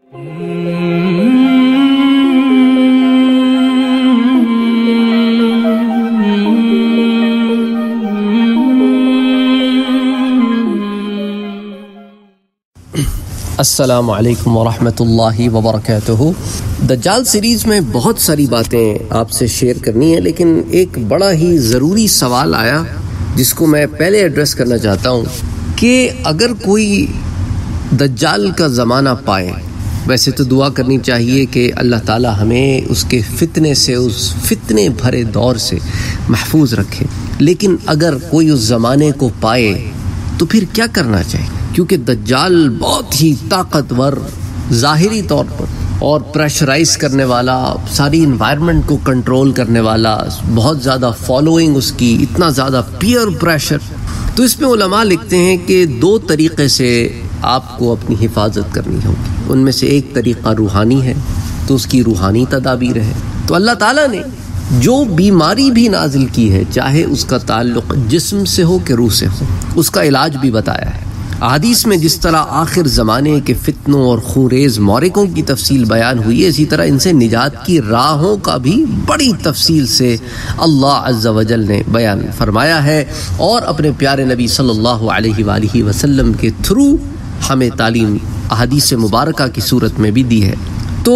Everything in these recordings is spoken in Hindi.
अस्सलामु अलैकुम वरहमतुल्लाहि वबरकातुहू। दज्जाल सीरीज़ में बहुत सारी बातें आपसे शेयर करनी है, लेकिन एक बड़ा ही ज़रूरी सवाल आया जिसको मैं पहले एड्रेस करना चाहता हूँ कि अगर कोई दज्जाल का ज़माना पाए, वैसे तो दुआ करनी चाहिए कि अल्लाह ताला हमें उसके फितने से, उस फितने भरे दौर से महफूज रखे, लेकिन अगर कोई उस ज़माने को पाए तो फिर क्या करना चाहिए? क्योंकि दज्जाल बहुत ही ताकतवर ज़ाहिरी तौर पर और प्रेशराइज करने वाला, सारी इन्वायरमेंट को कंट्रोल करने वाला, बहुत ज़्यादा फॉलोइंग उसकी, इतना ज़्यादा पीयर प्रेशर। तो इसमें उलमा लिखते हैं कि दो तरीक़े से आपको अपनी हिफाजत करनी होगी। उनमें से एक तरीक़ा रूहानी है, तो उसकी रूहानी तदाबीर है। तो अल्लाह ताला ने जो बीमारी भी नाजिल की है, चाहे उसका ताल्लुक़ जिस्म से हो कि रूह से हो, उसका इलाज भी बताया है। हदीस में जिस तरह आखिर ज़माने के फितनों और खूरेज़ मौरिकों की तफसील बयान हुई है, इसी तरह इनसे निजात की राहों का भी बड़ी तफसील से अल्लाह अज़्ज़ा वजल ने बयान फरमाया है और अपने प्यारे नबी सल्लल्लाहु अलैहि वसल्लम के थ्रू हमें तालीम हदीस मुबारका की सूरत में भी दी है। तो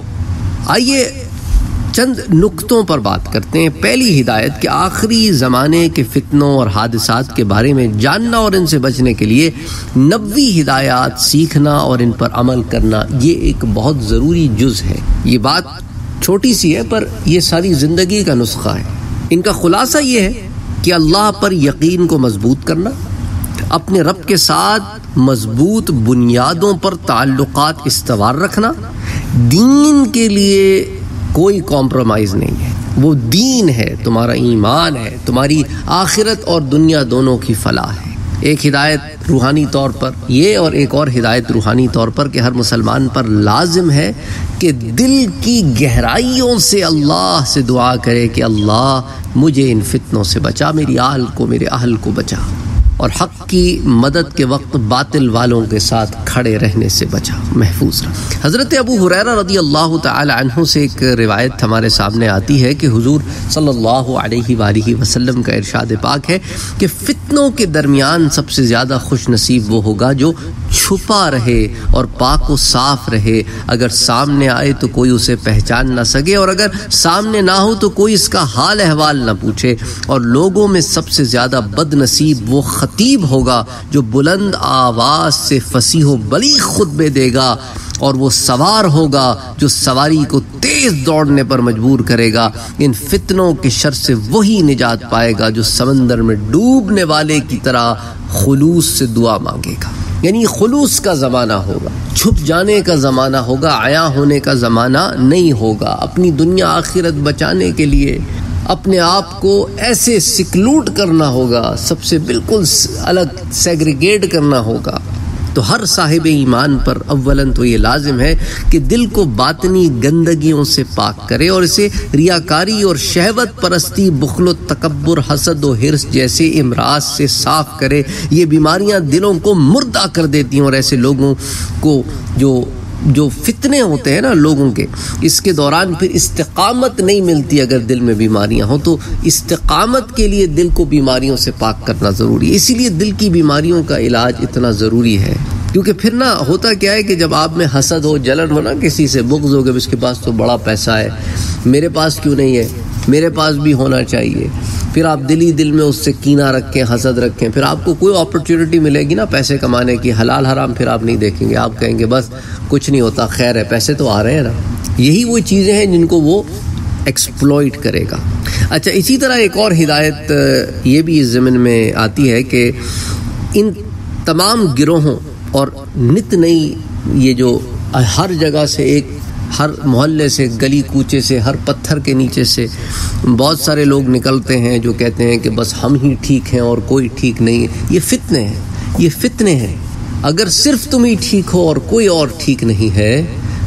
आइए चंद नुक्तों पर बात करते हैं। पहली हिदायत कि आखिरी ज़माने के फितनों और हादिसात के बारे में जानना और इनसे बचने के लिए नबवी हिदायत सीखना और इन पर अमल करना, ये एक बहुत ज़रूरी जुज़ है। ये बात छोटी सी है पर यह सारी ज़िंदगी का नुस्खा है। इनका खुलासा ये है कि अल्लाह पर यकीन को मजबूत करना, अपने रब के साथ मजबूत बुनियादों पर ताल्लुकात इस्तवार रखना, दीन के लिए कोई कॉम्प्रोमाइज़ नहीं है। वो दीन है, तुम्हारा ईमान है, तुम्हारी आखिरत और दुनिया दोनों की फलाह है। एक हिदायत रूहानी तौर पर ये, और एक और हिदायत रूहानी तौर पर कि हर मुसलमान पर लाजिम है कि दिल की गहराइयों से अल्लाह से दुआ करे कि अल्लाह मुझे इन फितनों से बचा, मेरी आल को, मेरे अहल को बचा, और हक़ की मदद के वक्त बातिल वालों के साथ खड़े रहने से बचा, महफूज रहा। हज़रत अबू हुरैरा रज़ियल्लाहु तआला अन्हु से एक रिवायत हमारे सामने आती है कि हुज़ूर सल्लल्लाहु अलैहि वसल्लम का इरशाद पाक है कि फितनों के दरमियान सबसे ज़्यादा खुश नसीब वो होगा जो छुपा रहे और पाक व साफ रहे। अगर सामने आए तो कोई उसे पहचान ना सके, और अगर सामने ना हो तो कोई इसका हाल अहवाल ना पूछे। और लोगों में सबसे ज़्यादा बदनसीब वो खतीब होगा जो बुलंद आवाज़ से फसीह बलीग खुतबे देगा, और वो सवार होगा जो सवारी को तेज़ दौड़ने पर मजबूर करेगा। इन फितनों के शर से वही निजात पाएगा जो समंदर में डूबने वाले की तरह खुलूस से दुआ मांगेगा। यानी खुलूस का ज़माना होगा, छुप जाने का ज़माना होगा, आया होने का ज़माना नहीं होगा। अपनी दुनिया आखिरत बचाने के लिए अपने आप को ऐसे सिक्लूट करना होगा, सबसे बिल्कुल अलग सेग्रीगेट करना होगा। तो हर साहिब ईमान पर अव्वलन तो ये लाजिम है कि दिल को बातनी गंदगियों से पाक करे और इसे रियाकारी और शहवत परस्ती, बुख्ल, तकब्बुर, हसद और हिर्स जैसे इमराज से साफ करे। ये बीमारियां दिलों को मुर्दा कर देती हैं, और ऐसे लोगों को जो फितने होते हैं ना लोगों के, इसके दौरान फिर इस्तिकामत नहीं मिलती। अगर दिल में बीमारियां हो तो इस्तिकामत के लिए दिल को बीमारियों से पाक करना ज़रूरी है। इसीलिए दिल की बीमारियों का इलाज इतना ज़रूरी है, क्योंकि फिर ना होता क्या है कि जब आप में हसद हो, जलन हो ना, किसी से बुग़्ज़ हो कि इसके पास तो बड़ा पैसा है, मेरे पास क्यों नहीं है, मेरे पास भी होना चाहिए, फिर आप दिल ही दिल में उससे कीना रखें, हसद रखें, फिर आपको कोई अपॉर्चुनिटी मिलेगी ना पैसे कमाने की, हलाल हराम फिर आप नहीं देखेंगे। आप कहेंगे बस कुछ नहीं होता, खैर है, पैसे तो आ रहे हैं ना। यही वो चीज़ें हैं जिनको वो एक्सप्लॉइट करेगा। अच्छा, इसी तरह एक और हिदायत ये भी इस ज़मीन में आती है कि इन तमाम गिरोहों और नित नई, ये जो हर जगह से, एक हर मोहल्ले से, गली कूचे से, हर पत्थर के नीचे से बहुत सारे लोग निकलते हैं जो कहते हैं कि बस हम ही ठीक हैं और कोई ठीक नहीं है। ये फितने हैं, ये फितने हैं। अगर सिर्फ तुम ही ठीक हो और कोई और ठीक नहीं है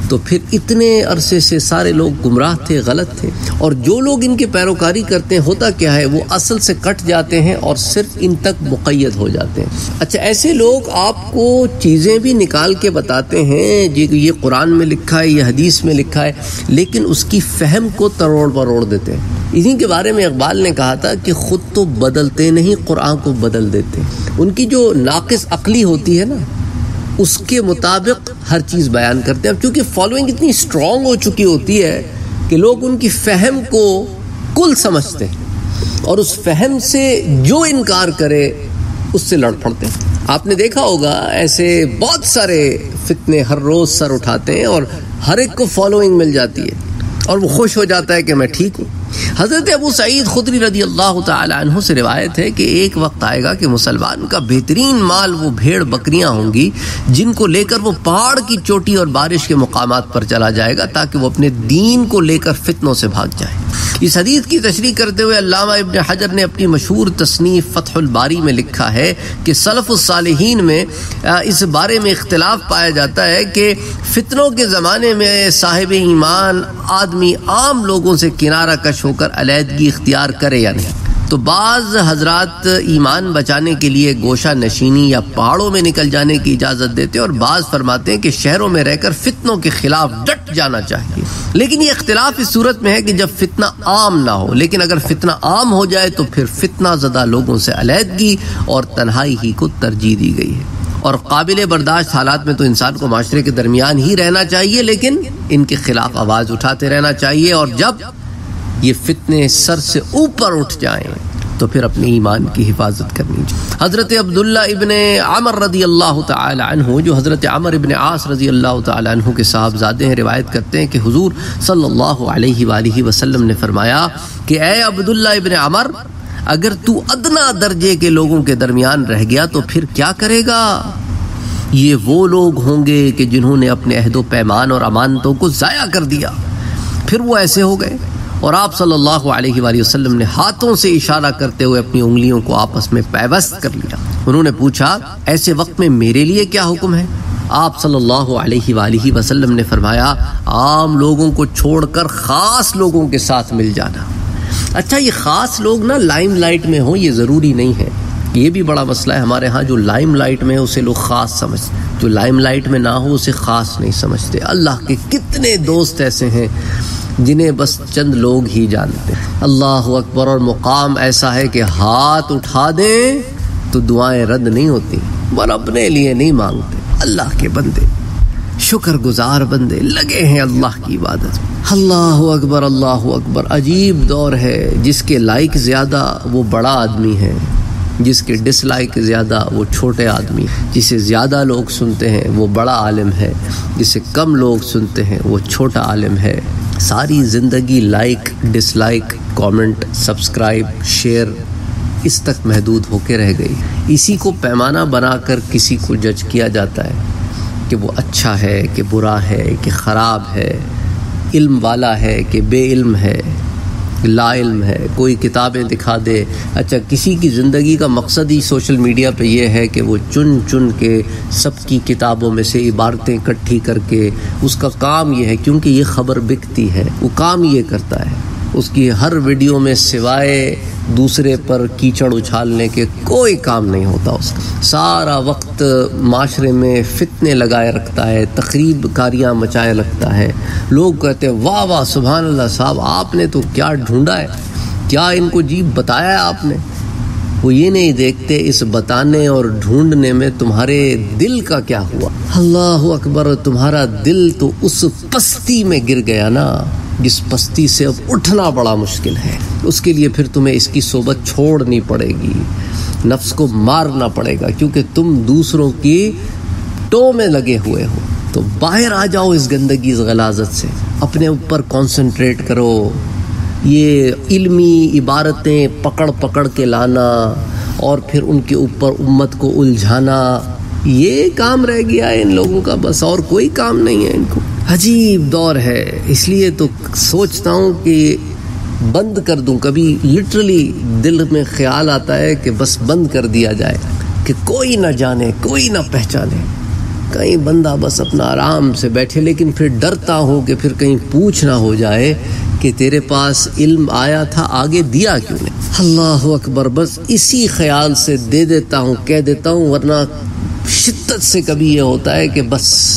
तो फिर इतने अरसे से सारे लोग गुमराह थे, गलत थे, और जो लोग इनके पैरोकारी करते हैं होता क्या है, वो असल से कट जाते हैं और सिर्फ इन तक मुक़य्यद हो जाते हैं। अच्छा, ऐसे लोग आपको चीज़ें भी निकाल के बताते हैं जी ये कुरान में लिखा है, ये हदीस में लिखा है, लेकिन उसकी फहम को तरोड़ बरोड़ देते हैं। इन्हीं के बारे में इकबाल ने कहा था कि खुद तो बदलते नहीं, कुरान को बदल देते हैं। उनकी जो नाक़िस अक्ली होती है ना, उसके मुताबिक हर चीज़ बयान करते हैं। अब चूँकि फॉलोइंग इतनी स्ट्रॉन्ग हो चुकी होती है कि लोग उनकी फहम को कुल समझते हैं और उस फहम से जो इनकार करे उससे लड़ पड़ते हैं। आपने देखा होगा ऐसे बहुत सारे फितने हर रोज़ सर उठाते हैं और हर एक को फॉलोइंग मिल जाती है और वो खुश हो जाता है कि मैं ठीक हूँ। हज़रत अबू सईद खुदरी रज़ी अल्लाह तआला अन्हु से रिवायत है कि एक वक्त आएगा कि मुसलमान का बेहतरीन माल वो भेड़ बकरियां होंगी जिनको लेकर वो पहाड़ की चोटी और बारिश के मुकामात पर चला जाएगा ताकि वो अपने दीन को लेकर फितनों से भाग जाए। इस हदीस की तशरीह करते हुए अल्लामा इब्न हजर ने अपनी मशहूर तसनीफ़ फ़त्हुल बारी में लिखा है कि सलफ़ुस सालिहीन में इस बारे में इख्तिलाफ पाया जाता है कि फितनों के ज़माने में साहिब ईमान आदमी आम लोगों से किनारा कश होकर अलहदगी इख्तियार करे या नहीं। तो बाज़ हजरात ईमान बचाने के लिए गोशा नशीनी या पहाड़ों में निकल जाने की इजाज़त देते हैं और बाज़ फरमाते हैं कि शहरों में रहकर फितनों के खिलाफ डट जाना चाहिए। लेकिन ये इख्तिलाफ इस सूरत में है कि जब फितना आम ना हो, लेकिन अगर फितना आम हो जाए तो फिर फितना ज़दा लोगों से अलहदगी और तन्हाई ही को तरजीह दी गई है। और काबिल बर्दाश्त हालात में तो इंसान को माशरे के दरमियान ही रहना चाहिए, लेकिन इनके खिलाफ आवाज़ उठाते रहना चाहिए और जब ये फितने सर से ऊपर उठ जाएं तो फिर अपने ईमान की हिफाजत करनी चाहिए। हज़रत अब्दुल्ला इब्न अमर रज़ी अल्लाह तआला अन्हु, जो हज़रत अमर इब्न आस रज़ी अल्लाह तआला अन्हु के साहबजादे हैं, रिवायत करते हैं कि हुज़ूर सल्लल्लाहु अलैहि वसल्लम ने फरमाया कि ए अब्दुल्ला इब्न अमर, अगर तू अदना दर्जे के लोगों के दरमियान रह गया तो फिर क्या करेगा? ये वो लोग होंगे कि जिन्होंने अपने अहदो पैमान और अमानतों को ज़ाया कर दिया। फिर वो ऐसे हो गए और आप सल्लल्लाहु अलैहि वसल्लम ने हाथों से इशारा करते हुए अपनी उंगलियों को आपस में पैवस्त कर लिया। उन्होंने पूछा, ऐसे वक्त में मेरे लिए क्या हुक्म है? आप सल्लल्लाहु अलैहि वसल्लम ने फरमाया, आम लोगों को छोड़कर ख़ास लोगों के साथ मिल जाना। अच्छा, ये ख़ास लोग ना लाइमलाइट में हो ये ज़रूरी नहीं है। ये भी बड़ा मसला है हमारे यहाँ, जो लाइमलाइट में है उसे लोग ख़ास समझते, जो लाइमलाइट में ना हो उसे ख़ास नहीं समझते। अल्लाह के कितने दोस्त ऐसे हैं जिन्हें बस चंद लोग ही जानते हैं। अल्लाह अकबर। और मुकाम ऐसा है कि हाथ उठा दें तो दुआएं रद्द नहीं होती, पर अपने लिए नहीं मांगते। अल्लाह के बंदे, शुक्रगुजार बंदे लगे हैं अल्लाह की इबादत में। अल्लाह अकबर, अल्लाह अकबर। अजीब दौर है, जिसके लाइक ज़्यादा वो बड़ा आदमी है, जिसके डिसलाइक ज़्यादा वो छोटे आदमी, जिसे ज़्यादा लोग सुनते हैं वो बड़ा आलिम है, जिसे कम लोग सुनते हैं वो छोटा आलिम है। सारी ज़िंदगी like, dislike, comment, subscribe, share इस तक महदूद होके रह गई। इसी को पैमाना बनाकर किसी को जज किया जाता है कि वो अच्छा है कि बुरा है कि ख़राब है, इल्म वाला है कि बेइल्म है, लाइल्म है। कोई किताबें दिखा दे। अच्छा, किसी की ज़िंदगी का मकसद ही सोशल मीडिया पे ये है कि वो चुन चुन के सबकी किताबों में से इबारतें इकट्ठी करके, उसका काम ये है, क्योंकि ये ख़बर बिकती है, वो काम ये करता है। उसकी हर वीडियो में सिवाय दूसरे पर कीचड़ उछालने के कोई काम नहीं होता उसका। सारा वक्त माशरे में फितने लगाए रखता है, तकरीब कारियाँ मचाए रखता है। लोग कहते हैं वाह वाह सुभान अल्लाह साहब, आपने तो क्या ढूंढा है, क्या इनको जी बताया है आपने। वो ये नहीं देखते इस बताने और ढूंढने में तुम्हारे दिल का क्या हुआ। अल्लाह अकबर। तुम्हारा दिल तो उस पस्ती में गिर गया ना जिस पस्ती से अब उठना बड़ा मुश्किल है। उसके लिए फिर तुम्हें इसकी सोबत छोड़नी पड़ेगी, नफ्स को मारना पड़ेगा, क्योंकि तुम दूसरों की टो में लगे हुए हो। तो बाहर आ जाओ इस गंदगी, इस गलाजत से, अपने ऊपर कंसंट्रेट करो। ये इल्मी इबारतें पकड़ पकड़ के लाना और फिर उनके ऊपर उम्मत को उलझाना, ये काम रह गया है इन लोगों का, बस और कोई काम नहीं है इनको। अजीब दौर है, इसलिए तो सोचता हूँ कि बंद कर दूँ। कभी लिटरली दिल में ख्याल आता है कि बस बंद कर दिया जाए, कि कोई ना जाने, कोई ना पहचाने। कहीं बंदा बस अपना आराम से बैठे, लेकिन फिर डरता हूँ कि फिर कहीं पूछ ना हो जाए कि तेरे पास इल्म आया था, आगे दिया क्यों नहीं। अल्लाह अकबर, बस इसी ख्याल से दे देता हूँ, कह देता हूँ, वरना शिद्दत से कभी ये होता है कि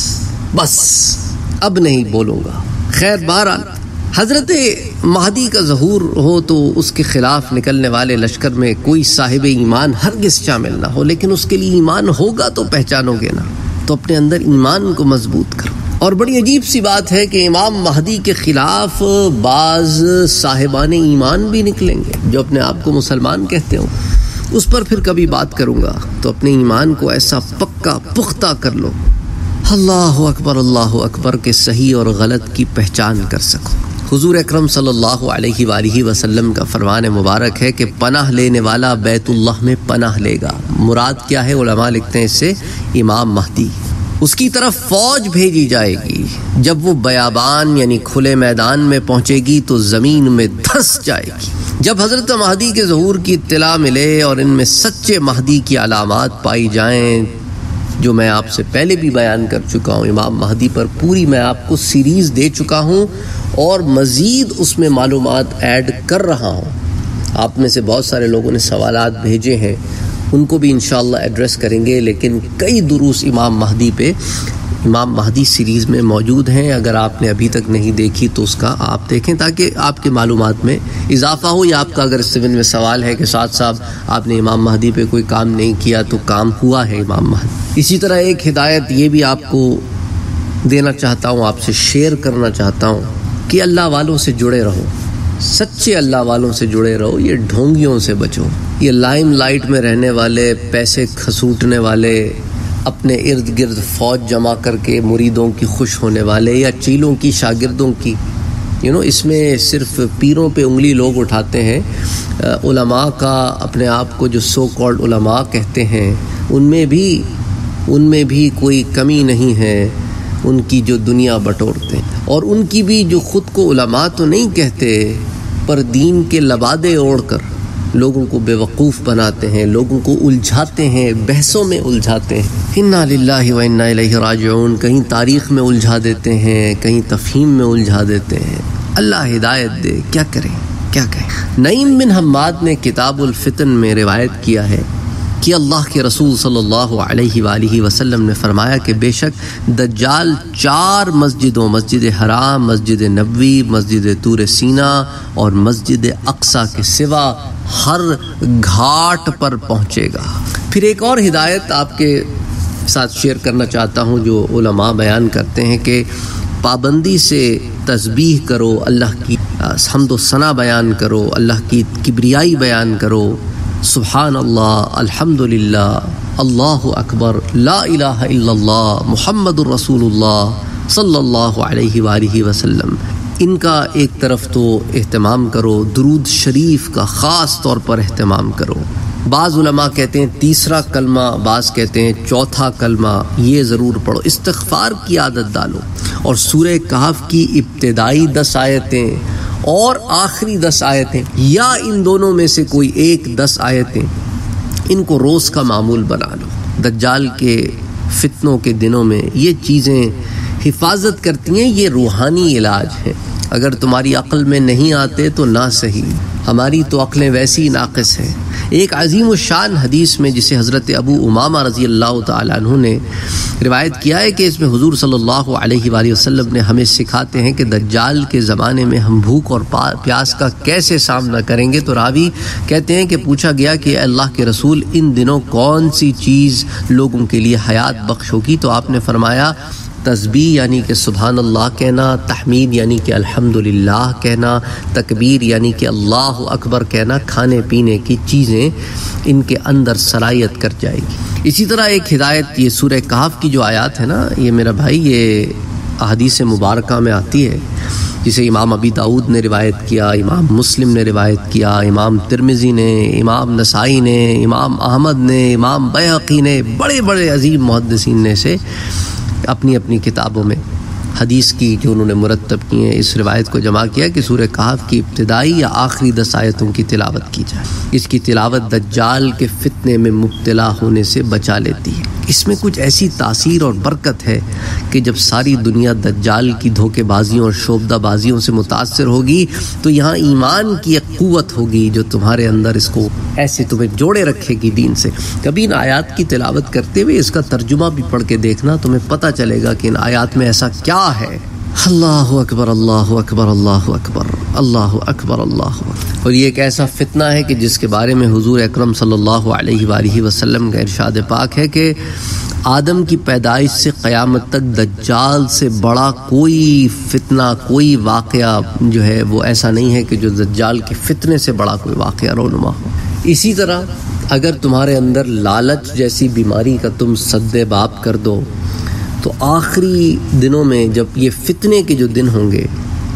बस अब नहीं बोलूँगा। खैर, बहरहाल हज़रत महदी का ज़हूर हो तो उसके ख़िलाफ़ निकलने वाले लश्कर में कोई साहिब ईमान हरगिज़ शामिल ना हो, लेकिन उसके लिए ईमान होगा तो पहचानोगे ना, तो अपने अंदर ईमान को मजबूत करो। और बड़ी अजीब सी बात है कि इमाम महदी के ख़िलाफ़ बाज़ साहिबान ईमान भी निकलेंगे जो अपने आप को मुसलमान कहते हो। उस पर फिर कभी बात करूँगा। तो अपने ईमान को ऐसा पक्का पुख्ता कर लो, अल्लाह अकबर के सही और गलत की पहचान कर सको। हुजूर अकरम सल्लल्लाहु अलैहि वसल्लम का फरमान मुबारक है कि पनाह लेने वाला बैतुल्लाह में पनाह लेगा। मुराद क्या है? उलमा लिखते हैं इससे इमाम महदी। उसकी तरफ फौज भेजी जाएगी। जब वो बयाबान यानी खुले मैदान में पहुंचेगी तो ज़मीन में धंस जाएगी। जब हज़रत महदी के ज़हूर की इत्तला मिले और इनमें सच्चे महदी की अलामात पाई जाएं, जो मैं आपसे पहले भी बयान कर चुका हूँ, इमाम महदी पर पूरी मैं आपको सीरीज़ दे चुका हूँ और मज़ीद उसमें मालूमात ऐड कर रहा हूँ। आप में से बहुत सारे लोगों ने सवालात भेजे हैं, उनको भी इंशाअल्लाह एड्रेस करेंगे। लेकिन कई दुरूस इमाम महदी पे, इमाम महदी सीरीज़ में मौजूद हैं। अगर आपने अभी तक नहीं देखी तो उसका आप देखें, ताकि आपके मालूमात में इजाफ़ा हो। या आपका अगर इस में सवाल है कि साथ साहब आपने इमाम महदी पे कोई काम नहीं किया, तो काम हुआ है इमाम महदी। इसी तरह एक हिदायत ये भी आपको देना चाहता हूँ, आपसे शेयर करना चाहता हूँ कि अल्लाह वालों से जुड़े रहो, सच्चे अल्लाह वालों से जुड़े रहो। ये ढोंगियों से बचो। ये लाइमलाइट में रहने वाले, पैसे खसूटने वाले, अपने इर्द गिर्द फ़ौज जमा करके मुरीदों की खुश होने वाले या चीलों की, शागिर्दों की, इसमें सिर्फ पीरों पे उंगली लोग उठाते हैं। उलमा का, अपने आप को जो सो कॉल्ड उलमा कहते हैं, उनमें भी कोई कमी नहीं है उनकी जो दुनिया बटोरते हैं। और उनकी भी जो ख़ुद को उलमा तो नहीं कहते, पर दीन के लबादे ओढ़कर लोगों को बेवकूफ़ बनाते हैं, लोगों को उलझाते हैं, बहसों में उलझाते हैं। इन्ना लिल्लाहि व इन्ना इलैहि राजिऊन। कहीं तारीख़ में उलझा देते हैं, कहीं तफ़हीम में उलझा देते हैं। अल्लाह हिदायत दे, क्या करें, क्या कहें। नईम बिन हम्माद ने किताबुल फितन में रिवायत किया है कि अल्लाह के रसूल सल्लल्लाहु अलैहि वसल्लम ने फरमाया कि बेशक दज्जाल 4 मस्जिदों, मस्जिद हराम, मस्जिद नबवी, मस्जिद तूर सीना और मस्जिद अक्सा के सिवा हर घाट पर पहुँचेगा। फिर एक और हिदायत आपके साथ शेयर करना चाहता हूँ जो उलमा बयान करते हैं कि पाबंदी से तस्बीह करो, अल्लाह की हम्द सना बयान करो, अल्लाह की किब्रियाई बयान करो। सुभान अल्लाह, अल्हम्दुलिल्लाह, अल्लाहु अकबर, ला इलाहा इल्लल्लाह, मुहम्मदुर रसूलुल्लाह सल्लल्लाहु अलैहि वसल्लम। इनका एक तरफ तो एहतमाम करो, दुरूद शरीफ का ख़ास तौर पर एहतमाम करो। बाज़ उलमा कहते हैं 3रा कलमा, बाज़ कहते हैं 4था कलमा, ये ज़रूर पढ़ो। इस्तिग़फ़ार की आदत डालो और सूरह कहफ़ की इब्तिदाई 10 आयतें और आखिरी 10 आयतें, या इन दोनों में से कोई एक 10 आयतें, इनको रोज़ का मामूल बना लो। दज्जाल के फितनों के दिनों में ये चीज़ें हिफाजत करती हैं। ये रूहानी इलाज है। अगर तुम्हारी अक्ल में नहीं आते तो ना सही, हमारी तो अक्लें वैसी नाक़िस हैं। एक अजीम शान हदीस में, जिसे हज़रत अबू उमामा रज़ी अल्लाह तआला अन्हु ने रिवायत किया है, कि इसमें हुज़ूर सल्लल्लाहु अलैहि वसल्लम ने हमें सिखाते हैं कि दज्जाल के ज़माने में हम भूख और प्यास का कैसे सामना करेंगे। तो रावी कहते हैं कि पूछा गया कि अल्लाह के रसूल, इन दिनों कौन सी चीज़ लोगों के लिए हयात बख्श होगी? तो आपने फरमाया तस्बीह यानी कि सुभान अल्लाह कहना, तहमीद यानी कि अल्हम्दुलिल्लाह कहना, तकबीर यानी कि अल्लाहु अकबर कहना। खाने पीने की चीज़ें इनके अंदर सलाहियत कर जाएगी। इसी तरह एक हिदायत, ये सूरह कहफ़ की जो आयत है ना, ये मेरा भाई, ये अहदीस मुबारका में आती है, जिसे इमाम अबी दाऊद ने रिवायत किया, इमाम मुस्लिम ने रिवायत किया, इमाम तिरमिज़ी ने, इमाम नसाई ने, इमाम अहमद ने, इमाम बैहक़ी ने, बड़े बड़े अजीम मुहद्दिसीन ने से अपनी अपनी किताबों में हदीस की जो उन्होंने मुरत्तब की है, इस रिवायत को जमा किया कि सूरह कहफ़ की इब्तिदाई या आखिरी 10 आयतों की तिलावत की जाए। इसकी तिलावत दज्जाल के फितने में मुब्तला होने से बचा लेती है। इसमें कुछ ऐसी तासीर और बरकत है कि जब सारी दुनिया दज्जाल की धोखेबाजियों और शोबदाबाजियों से मुतासर होगी तो यहाँ ईमान की एक क़ुव्वत होगी जो तुम्हारे अंदर इसको ऐसे तुम्हें जोड़े रखेगी दीन से। कभी इन आयात की तिलावत करते हुए इसका तर्जुमा भी पढ़ के देखना, तुम्हें पता चलेगा कि इन आयात में ऐसा क्या है। अल्लाहु अकबर, अल्लाहु अकबर, अल्लाहु अकबर, अल्लाहु अकबर, अल्लाहु अकबर। और ये एक ऐसा फितना है कि जिसके बारे में हुजूर अकरम सल्लल्लाहु अलैहि वसल्लम का इरशाद पाक है कि आदम की पैदाइश से क़यामत तक दज्जाल से बड़ा कोई फितना, कोई वाक़या जो है वो ऐसा नहीं है कि जो दज्जाल के फितने से बड़ा कोई वाक़या रोनुमा हो। इसी तरह अगर तुम्हारे अंदर लालच जैसी बीमारी का तुम सद्देबाब कर दो तो आखिरी दिनों में जब ये फितने के जो दिन होंगे,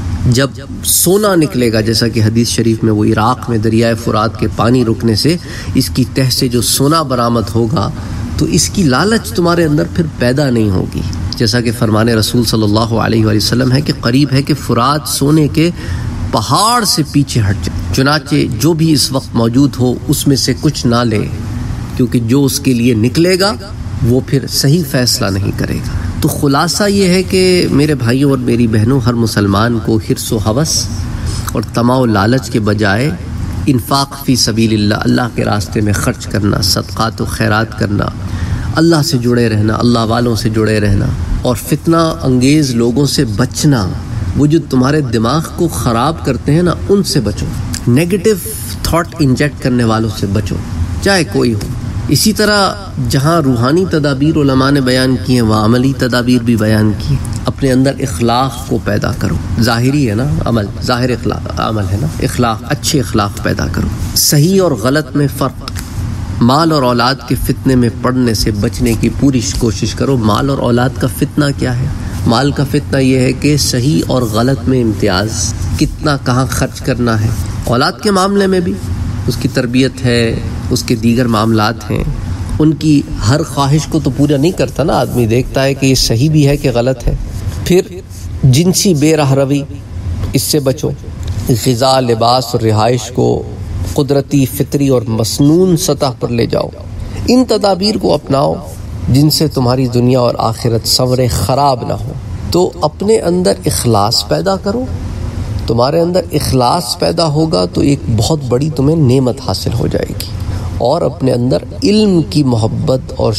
जब सोना निकलेगा, जैसा कि हदीस शरीफ में वो इराक़ में दरियाए फुरात के पानी रुकने से इसकी तह से जो सोना बरामद होगा तो इसकी लालच तुम्हारे अंदर फिर पैदा नहीं होगी। जैसा कि फरमाने रसूल सल्लल्लाहु अलैहि वसल्लम है कि करीब है कि फुरात सोने के पहाड़ से पीछे हट जाए, चुनाचे जो भी इस वक्त मौजूद हो उसमें से कुछ ना ले, क्योंकि जो उसके लिए निकलेगा वो फिर सही फ़ैसला नहीं करेगा। तो ख़ुलासा ये है कि मेरे भाइयों और मेरी बहनों, हर मुसलमान को हिर्स व हवस और तमा व लालच के बजाय इन्फाक फ़ी सबीलिल्लाह, अल्लाह के रास्ते में ख़र्च करना, सदक़ात व खैरात करना, अल्लाह से जुड़े रहना, अल्लाह वालों से जुड़े रहना और फितना अंगेज़ लोगों से बचना। वो जो तुम्हारे दिमाग को ख़राब करते हैं ना, उनसे बचो। नेगेटिव थॉट इंजेक्ट करने वालों से बचो, चाहे कोई हो। इसी तरह जहाँ रूहानी तदाबीर उलमा ने बयान की हैं वहाँ अमली तदाबीर भी बयान की है। अपने अंदर इखलाक को पैदा करो। ज़ाहिरी है ना अमल, ज़ाहिर इखलाक अमल है ना, इखलाक, अच्छे इखलाक पैदा करो। सही और गलत में फ़र्क, माल और औलाद के फितने में पड़ने से बचने की पूरी कोशिश करो। माल और औलाद का फितना क्या है? माल का फितना यह है कि सही और गलत में इम्तियाज़, कितना कहाँ खर्च करना है। औलाद के मामले में भी उसकी तरबियत है, उसके दीगर मामलात हैं, उनकी हर ख्वाहिश को तो पूरा नहीं करता ना आदमी, देखता है कि ये सही भी है कि गलत है। फिर जिनसी बेराह रवी, इससे बचो। ग़िज़ा, लिबास और रिहाइश को कुदरती, फितरी और मसनून सतह पर ले जाओ। इन तदाबीर को अपनाओ जिनसे तुम्हारी दुनिया और आखिरत संवरे, ख़राब ना हो। तो अपने अंदर इखलास पैदा करो। तुम्हारे अंदर इखलास पैदा होगा तो एक बहुत बड़ी तुम्हें नेमत हासिल हो जाएगी। और अपने अंदर इल्म की मोहब्बत और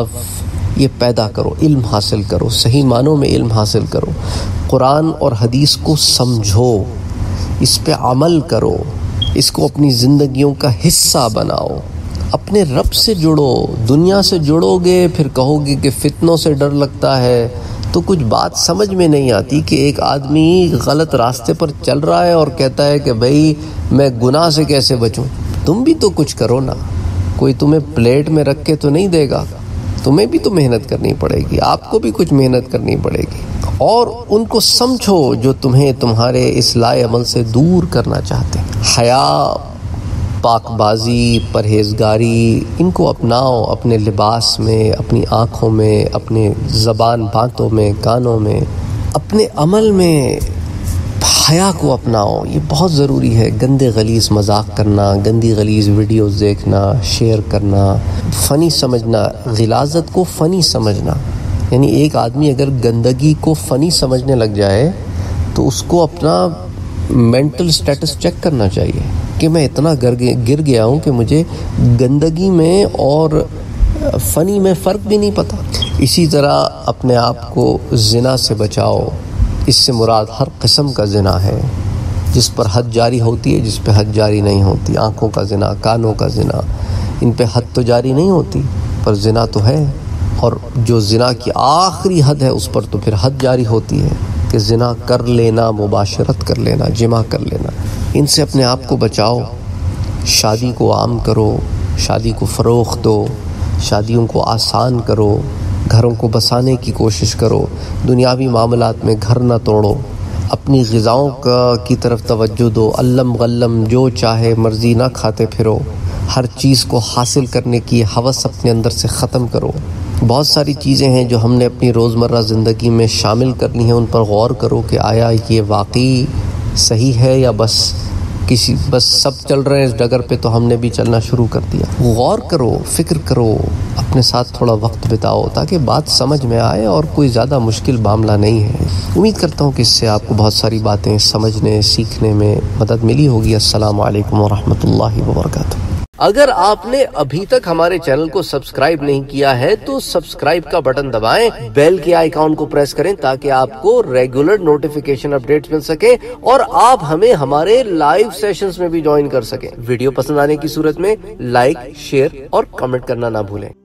शगफ़ ये पैदा करो, इल्म हासिल करो, सही मानों में इल्म हासिल करो। कुरान और हदीस को समझो, इस पे अमल करो, इसको अपनी ज़िंदगियों का हिस्सा बनाओ। अपने रब से जुड़ो। दुनिया से जुड़ोगे फिर कहोगे कि फितनों से डर लगता है, तो कुछ बात समझ में नहीं आती कि एक आदमी गलत रास्ते पर चल रहा है और कहता है कि भाई मैं गुनाह से कैसे बचूं। तुम भी तो कुछ करो ना, कोई तुम्हें प्लेट में रख के तो नहीं देगा, तुम्हें भी तो मेहनत करनी पड़ेगी, आपको भी कुछ मेहनत करनी पड़ेगी। और उनको समझो जो तुम्हें तुम्हारे इस्लाह अमल से दूर करना चाहते हैं। हया, पाकबाजी, परहेजगारी, इनको अपनाओ अपने लिबास में, अपनी आँखों में, अपने ज़बान बातों में, कानों में, अपने अमल में हया को अपनाओ। ये बहुत ज़रूरी है। गंदे गलीज़ मजाक करना, गंदी गलीज़ वीडियोज़ देखना, शेयर करना, फ़नी समझना, गिलाज़त को फ़नी समझना। यानी एक आदमी अगर गंदगी को फ़नी समझने लग जाए तो उसको अपना मेंटल स्टेटस चेक करना चाहिए कि मैं इतना गिर गया हूँ कि मुझे गंदगी में और फ़नी में फ़र्क भी नहीं पता। इसी तरह अपने आप को ज़िना से बचाओ। इससे मुराद हर किस्म का ज़िना है, जिस पर हद जारी होती है, जिस पे हद जारी नहीं होती। आँखों का ज़िना, कानों का ज़िना, इन पे हद तो जारी नहीं होती पर ज़िना तो है। और जो ज़िना की आखिरी हद है उस पर तो फिर हद जारी होती है कि ज़िना कर लेना, मुबाशरत कर लेना, जिमा कर लेना। इनसे अपने आप को बचाओ। शादी को आम करो, शादी को फ़रोग़ दो, शादियों को आसान करो, घरों को बसाने की कोशिश करो। दुनियावी मामलात में घर ना तोड़ो। अपनी ग़िज़ाओं की तरफ तवज्जो दो। अल्लम गल्लम जो चाहे मर्ज़ी ना खाते फिरो। हर चीज़ को हासिल करने की हवस अपने अंदर से ख़त्म करो। बहुत सारी चीज़ें हैं जो हमने अपनी रोज़मर्रा ज़िंदगी में शामिल करनी है, उन पर गौर करो कि आया ये वाकई सही है या बस किसी बस सब चल रहे हैं इस डगर पे तो हमने भी चलना शुरू कर दिया। गौर करो, फिक्र करो, अपने साथ थोड़ा वक्त बिताओ ताकि बात समझ में आए और कोई ज़्यादा मुश्किल मामला नहीं है। उम्मीद करता हूँ कि इससे आपको बहुत सारी बातें समझने सीखने में मदद मिली होगी। अस्सलाम वालेकुम वरहमतुल्लाहि वबरकातुहू। अगर आपने अभी तक हमारे चैनल को सब्सक्राइब नहीं किया है तो सब्सक्राइब का बटन दबाएं, बेल के आइकॉन को प्रेस करें ताकि आपको रेगुलर नोटिफिकेशन अपडेट्स मिल सके और आप हमें हमारे लाइव सेशंस में भी ज्वाइन कर सकें। वीडियो पसंद आने की सूरत में लाइक, शेयर और कमेंट करना ना भूलें।